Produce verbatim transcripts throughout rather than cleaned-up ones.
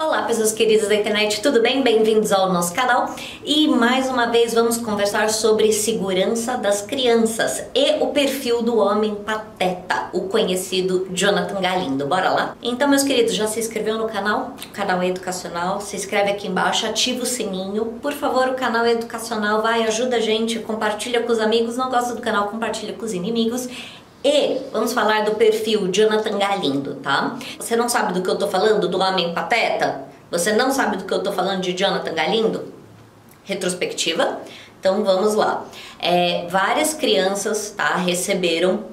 Olá, pessoas queridas da internet, tudo bem? Bem-vindos ao nosso canal e mais uma vez vamos conversar sobre segurança das crianças e o perfil do homem pateta, o conhecido Jonathan Galindo. Bora lá? Então, meus queridos, já se inscreveu no canal? O canal é educacional, se inscreve aqui embaixo, ativa o sininho. Por favor, o canal é educacional, vai, ajuda a gente, compartilha com os amigos, não gosta do canal, compartilha com os inimigos. E vamos falar do perfil Jonathan Galindo, tá? Você não sabe do que eu tô falando, do homem pateta? Você não sabe do que eu tô falando de Jonathan Galindo? Retrospectiva? Então vamos lá. É, várias crianças, tá, receberam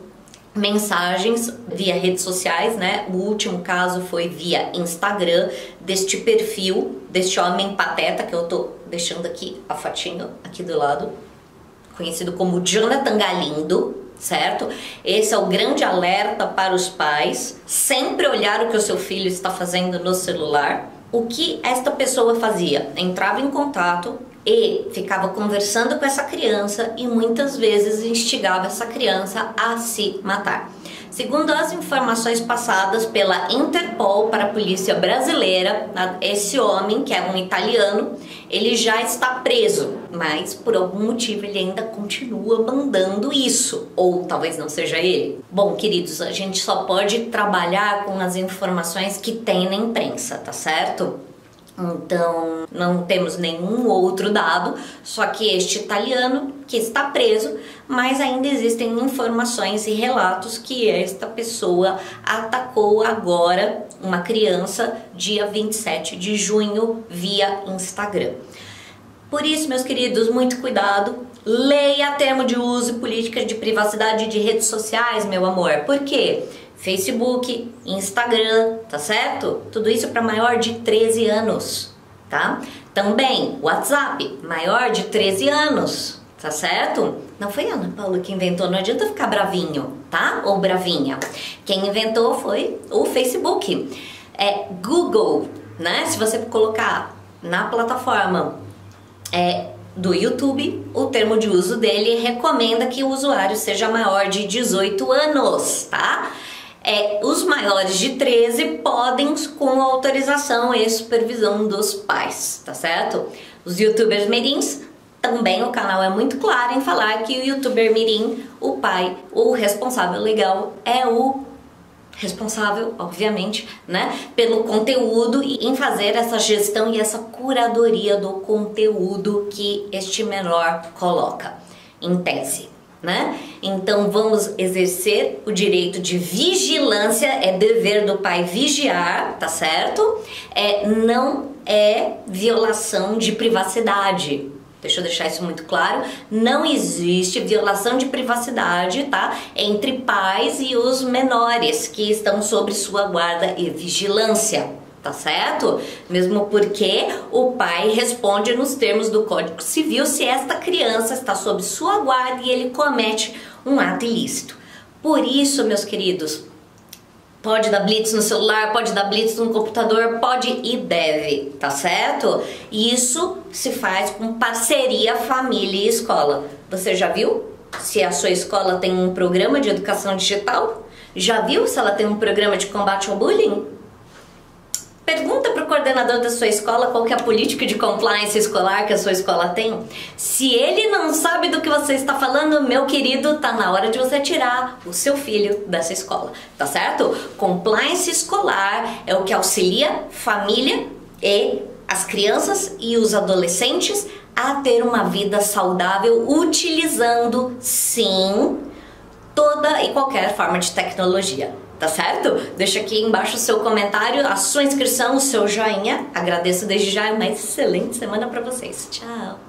mensagens via redes sociais, né? O último caso foi via Instagram, deste perfil, deste homem pateta, que eu tô deixando aqui a fotinho aqui do lado, conhecido como Jonathan Galindo, certo? Esse é o grande alerta para os pais, sempre olhar o que o seu filho está fazendo no celular. O que esta pessoa fazia? Entrava em contato e ficava conversando com essa criança e muitas vezes instigava essa criança a se matar. Segundo as informações passadas pela Interpol para a polícia brasileira, esse homem, que é um italiano, ele já está preso, mas por algum motivo ele ainda continua mandando isso, ou talvez não seja ele. Bom, queridos, a gente só pode trabalhar com as informações que tem na imprensa, tá certo? Então, não temos nenhum outro dado, só que este italiano que está preso, mas ainda existem informações e relatos que esta pessoa atacou agora uma criança dia vinte e sete de junho via Instagram. Por isso, meus queridos, muito cuidado, leia termo de uso e políticas de privacidade de redes sociais, meu amor. Por quê? Facebook, Instagram, tá certo? Tudo isso para maior de treze anos, tá? Também WhatsApp, maior de treze anos, tá certo? Não foi a Ana Paula que inventou, não adianta ficar bravinho, tá? Ou bravinha. Quem inventou foi o Facebook. É Google, né? Se você colocar na plataforma é, do YouTube, o termo de uso dele recomenda que o usuário seja maior de dezoito anos, tá? É, os maiores de treze podem com autorização e supervisão dos pais, tá certo? Os youtubers mirins, também o canal é muito claro em falar que o youtuber mirim, o pai, o responsável legal é o responsável, obviamente, né, pelo conteúdo e em fazer essa gestão e essa curadoria do conteúdo que este menor coloca, em tese. Né? Então vamos exercer o direito de vigilância, é dever do pai vigiar, tá certo? É, não é violação de privacidade. Deixa eu deixar isso muito claro, não existe violação de privacidade, tá? Entre pais e os menores que estão sob sua guarda e vigilância. Tá certo? Mesmo porque o pai responde nos termos do Código Civil se esta criança está sob sua guarda e ele comete um ato ilícito. Por isso, meus queridos, pode dar blitz no celular, pode dar blitz no computador, pode e deve, tá certo? Isso se faz com parceria família e escola. Você já viu se a sua escola tem um programa de educação digital? Já viu se ela tem um programa de combate ao bullying? Pergunta para o coordenador da sua escola qual que é a política de compliance escolar que a sua escola tem. Se ele não sabe do que você está falando, meu querido, tá na hora de você tirar o seu filho dessa escola, tá certo? Compliance escolar é o que auxilia família e as crianças e os adolescentes a ter uma vida saudável utilizando, sim, toda e qualquer forma de tecnologia. Tá certo? Deixa aqui embaixo o seu comentário, a sua inscrição, o seu joinha. Agradeço desde já e uma excelente semana pra vocês. Tchau!